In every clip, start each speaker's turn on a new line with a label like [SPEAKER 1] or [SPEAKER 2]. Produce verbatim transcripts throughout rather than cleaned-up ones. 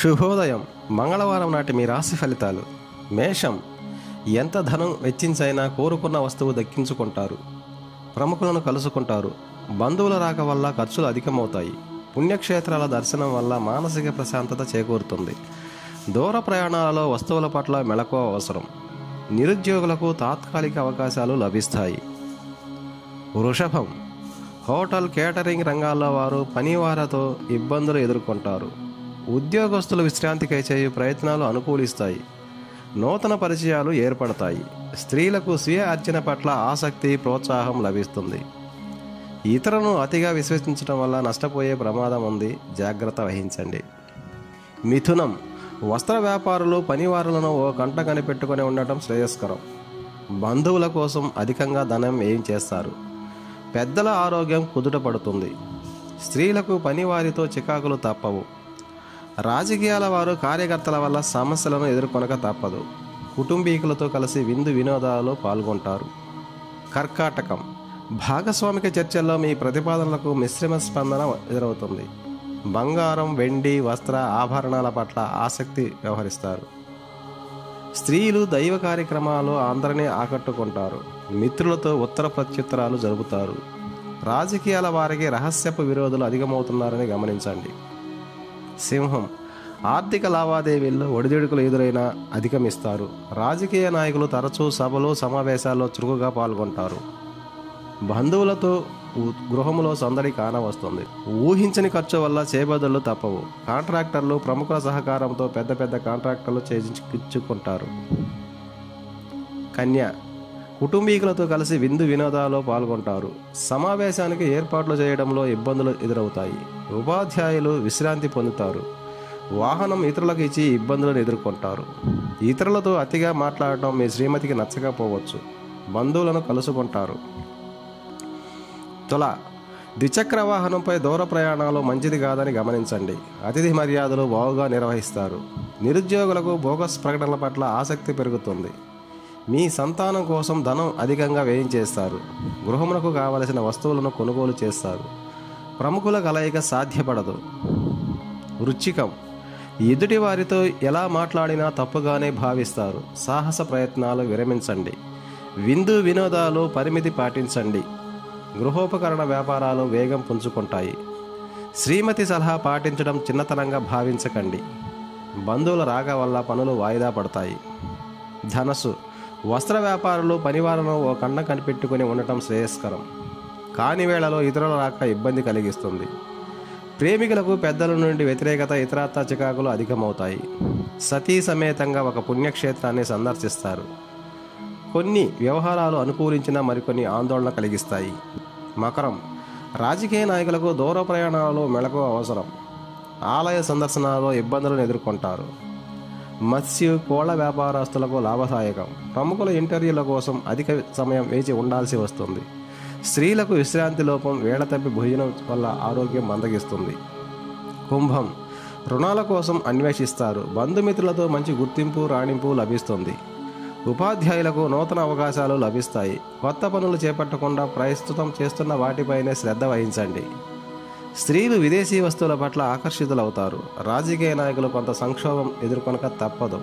[SPEAKER 1] శుభోదయం. మంగళవారం నాటి మీ రాశి ఫలితాలు. మేషం, ఎంత ధనం వెచ్చించైనా కోరుకున్న వస్తువు దక్కించుకుంటారు. ప్రముఖులను కలుసుకుంటారు. బంధువుల రాక వల్ల ఖర్చులు అధికమవుతాయి. పుణ్యక్షేత్రాల దర్శనం వల్ల మానసిక ప్రశాంతత చేకూరుతుంది. దూర ప్రయాణాలలో వస్తువుల పట్ల మెళకువ అవసరం. నిరుద్యోగులకు తాత్కాలిక అవకాశాలు లభిస్తాయి. వృషభం, హోటల్ కేటరింగ్ రంగాల్లో వారు పనివారతో ఇబ్బందులు ఎదుర్కొంటారు. ఉద్యోగస్తులు విశ్రాంతికై చేయు ప్రయత్నాలు అనుకూలిస్తాయి. నూతన పరిచయాలు ఏర్పడతాయి. స్త్రీలకు స్వీయ అర్జన పట్ల ఆసక్తి, ప్రోత్సాహం లభిస్తుంది. ఇతరులను అతిగా విశ్వసించడం వల్ల నష్టపోయే ప్రమాదం ఉంది, జాగ్రత్త వహించండి. మిథునం, వస్త్ర వ్యాపారులు పనివారులను ఓ కంట కనిపెట్టుకుని ఉండటం శ్రేయస్కరం. బంధువుల కోసం అధికంగా ధనం వ్యయం చేస్తారు. పెద్దల ఆరోగ్యం కుదుట పడుతుంది. స్త్రీలకు పనివారితో చికాకులు తప్పవు. రాజకీయాల వారు కార్యకర్తల వల్ల సమస్యలను ఎదుర్కొనక తప్పదు. కుటుంబీకులతో కలిసి విందు వినోదాలలో పాల్గొంటారు. కర్కాటకం, భాగస్వామిక చర్చల్లో మీ ప్రతిపాదనలకు మిశ్రమ స్పందన ఎదురవుతుంది. బంగారం, వెండి, వస్త్ర ఆభరణాల పట్ల ఆసక్తి వ్యవహరిస్తారు. స్త్రీలు దైవ కార్యక్రమాలు అందరినీ ఆకట్టుకుంటారు. మిత్రులతో ఉత్తర ప్రత్యుత్తరాలు జరుపుతారు. రాజకీయాల వారికి రహస్యపు విరోధులు అధికమవుతున్నారని గమనించండి. సింహం, ఆర్థిక లావాదేవీల్లో ఒడిదుడుకులు ఎదురైనా అధిగమిస్తారు. రాజకీయ నాయకులు తరచూ సభలు, సమావేశాల్లో చురుకుగా పాల్గొంటారు. బంధువులతో గృహములో సందడి కానవస్తుంది. ఊహించని ఖర్చు వల్ల చేబదులు తప్పవు. కాంట్రాక్టర్లు ప్రముఖుల సహకారంతో పెద్ద పెద్ద కాంట్రాక్టర్లు చేయించుకుంటారు. కన్య, కుటుంబీకులతో కలిసి విందు వినోదాల్లో పాల్గొంటారు. సమావేశానికి ఏర్పాట్లు చేయడంలో ఇబ్బందులు ఎదురవుతాయి. ఉపాధ్యాయులు విశ్రాంతి పొందుతారు. వాహనం ఇతరులకు ఇచ్చి ఇబ్బందులను ఎదుర్కొంటారు. ఇతరులతో అతిగా మాట్లాడటం మీ శ్రీమతికి నచ్చకపోవచ్చు. బంధువులను కలుసుకుంటారు. తుల, ద్విచక్ర వాహనంపై దూర ప్రయాణాలు మంచిది కాదని గమనించండి. అతిథి మర్యాదలు బాగుగా నిర్వహిస్తారు. నిరుద్యోగులకు బోగస్ ప్రకటనల పట్ల ఆసక్తి పెరుగుతుంది. మీ సంతానం కోసం ధనం అధికంగా వ్యయం చేస్తారు. గృహమునకు కావలసిన వస్తువులను కొనుగోలు చేస్తారు. ప్రముఖుల కలయిక సాధ్యపడదు. వృశ్చికం, ఎదుటి వారితో ఎలా మాట్లాడినా తప్పుగానే భావిస్తారు. సాహస ప్రయత్నాలు విరమించండి. విందు వినోదాలు పరిమితి పాటించండి. గృహోపకరణ వ్యాపారాలు వేగం పుంజుకుంటాయి. శ్రీమతి సలహా పాటించడం చిన్నతనంగా భావించకండి. బంధువుల రాక వల్ల పనులు వాయిదా పడతాయి. ధనస్సు, వస్త్ర వ్యాపారులు పనివారులను ఓ కండ కనిపెట్టుకుని ఉండటం శ్రేయస్కరం. కాని వేళలో ఇతరుల రాక ఇబ్బంది కలిగిస్తుంది. ప్రేమికులకు పెద్దల నుండి వ్యతిరేకత, ఇతరత్ర చికాకులు అధికమవుతాయి. సతీ సమేతంగా ఒక పుణ్యక్షేత్రాన్ని సందర్శిస్తారు. కొన్ని వ్యవహారాలు అనుకూలించిన మరికొన్ని ఆందోళన కలిగిస్తాయి. మకరం, రాజకీయ నాయకులకు దూర ప్రయాణాలలో మెళకువ అవసరం. ఆలయ సందర్శనాలలో ఇబ్బందులను ఎదుర్కొంటారు. మత్స్య కోళ్ల వ్యాపారస్తులకు లాభదాయకం. ప్రముఖుల ఇంటర్వ్యూల కోసం అధిక సమయం వేచి ఉండాల్సి వస్తుంది. స్త్రీలకు విశ్రాంతి లోపం, వేళ తప్పి భోజనం వల్ల ఆరోగ్యం మందగిస్తుంది. కుంభం, రుణాల కోసం అన్వేషిస్తారు. బంధుమిత్రులతో మంచి గుర్తింపు, రాణింపు లభిస్తుంది. ఉపాధ్యాయులకు నూతన అవకాశాలు లభిస్తాయి. కొత్త పనులు చేపట్టకుండా ప్రస్తుతం చేస్తున్న వాటిపైనే శ్రద్ధ వహించండి. స్త్రీలు విదేశీ వస్తువుల పట్ల ఆకర్షితులవుతారు. రాజకీయ నాయకులు కొంత సంక్షోభం ఎదుర్కొనక తప్పదు.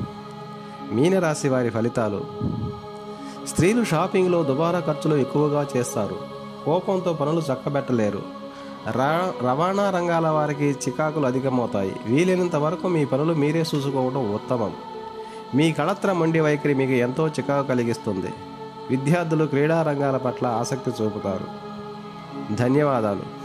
[SPEAKER 1] మీనరాశి వారి ఫలితాలు. స్త్రీలు షాపింగ్లో దుబారా ఖర్చులు ఎక్కువగా చేస్తారు. కోపంతో పనులు చక్కబెట్టలేరు. రా రవాణా రంగాల వారికి చికాకులు అధికమవుతాయి. వీలైనంత వరకు మీ పనులు మీరే చూసుకోవడం ఉత్తమం. మీ కళత్ర మొండి వైఖరి మీకు ఎంతో చికాకు కలిగిస్తుంది. విద్యార్థులు క్రీడా రంగాల పట్ల ఆసక్తి చూపుతారు. ధన్యవాదాలు.